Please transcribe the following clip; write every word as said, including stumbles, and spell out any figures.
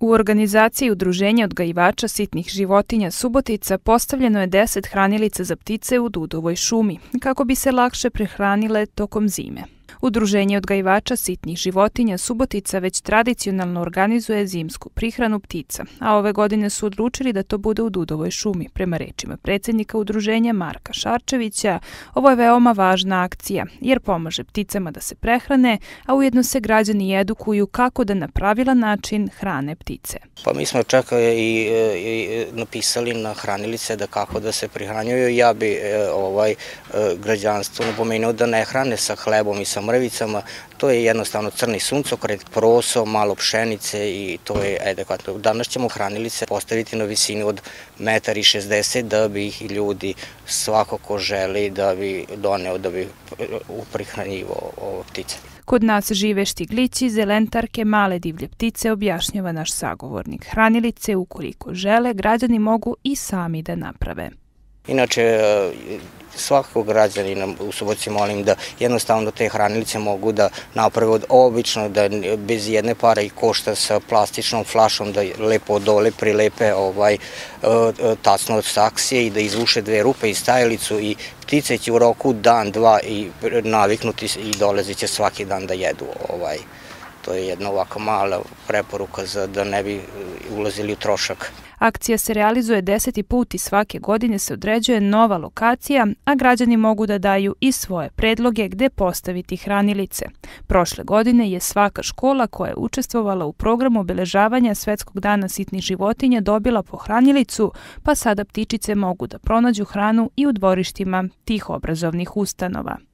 U organizaciji Udruženja odgajivača sitnih životinja Subotica postavljeno je deset hranilica za ptice u Dudovoj šumi, kako bi se lakše prehranile tokom zime. Udruženje odgajivača sitnih životinja Subotica već tradicionalno organizuje zimsku prihranu ptica, a ove godine su odlučili da to bude u Dudovoj šumi. Prema rečima predsjednika udruženja Marka Šarčevića, ovo je veoma važna akcija, jer pomaže pticama da se prehrane, a ujedno se građani edukuju kako da na pravilan način hrane ptice. Pa mi smo čak i, i napisali na hranilice da kako da se prihranjuju. Ja bi ovaj građanstvo napomenuo da ne hrane sa hlebom i sa mrvicama, to je jednostavno crni suncokret, proso, malo pšenice i to je adekvatno. Danas ćemo hranilice postaviti na visini od jedan šezdeset metra da bi ih ljudi, svako ko želi, da bi doneo, da bi prihranjivao ovo ptice. Kod nas žive štiglići, zelentarke, male divlje ptice, objašnjava naš sagovornik. Hranilice, ukoliko žele, građani mogu i sami da naprave. Inače, svakog građanina u Subotici molim da jednostavno te hranilice mogu da naprave od obično, da bez jedne pare i košta sa plastičnom flašom, da lepo dole prilepe ovaj tacno od saksije i da izvuše dve rupe i stajalicu i ptice će u roku dan, dva i naviknuti i dolazit će svaki dan da jedu. Ovaj. To je jedna ovako mala preporuka za da ne bi ulazili u trošak. Akcija se realizuje deseti put i svake godine se određuje nova lokacija, a građani mogu da daju i svoje predloge gde postaviti hranilice. Prošle godine je svaka škola koja je učestvovala u programu obeležavanja Svetskog dana sitnih životinja dobila po hranilicu, pa sada ptičice mogu da pronađu hranu i u dvorištima tih obrazovnih ustanova.